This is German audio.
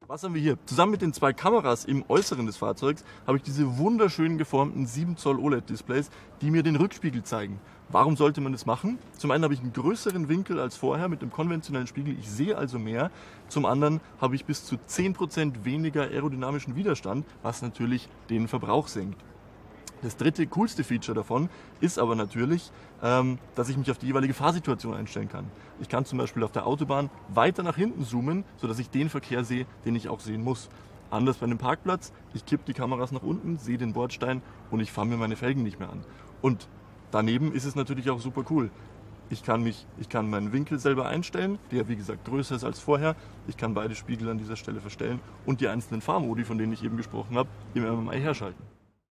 Was haben wir hier? Zusammen mit den zwei Kameras im Äußeren des Fahrzeugs habe ich diese wunderschön geformten 7 Zoll OLED-Displays, die mir den Rückspiegel zeigen. Warum sollte man das machen? Zum einen habe ich einen größeren Winkel als vorher mit dem konventionellen Spiegel, ich sehe also mehr. Zum anderen habe ich bis zu 10% weniger aerodynamischen Widerstand, was natürlich den Verbrauch senkt. Das dritte, coolste Feature davon ist aber natürlich, dass ich mich auf die jeweilige Fahrsituation einstellen kann. Ich kann zum Beispiel auf der Autobahn weiter nach hinten zoomen, sodass ich den Verkehr sehe, den ich auch sehen muss. Anders bei einem Parkplatz, ich kippe die Kameras nach unten, sehe den Bordstein und ich fahre mir meine Felgen nicht mehr an. Und daneben ist es natürlich auch super cool. Ich kann meinen Winkel selber einstellen, der wie gesagt größer ist als vorher. Ich kann beide Spiegel an dieser Stelle verstellen und die einzelnen Fahrmodi, von denen ich eben gesprochen habe, im MMI herschalten.